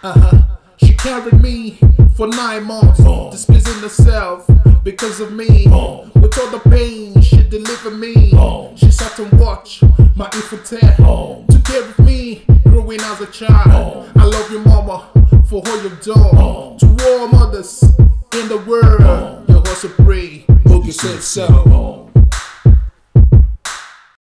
She carried me for 9 months, displeasing herself because of me. With all the pain she delivered me, she sat and watched my infant took care of me growing as a child. I love you, mama, for all you've done. To all mothers in the world, you also pray. Boogie said so.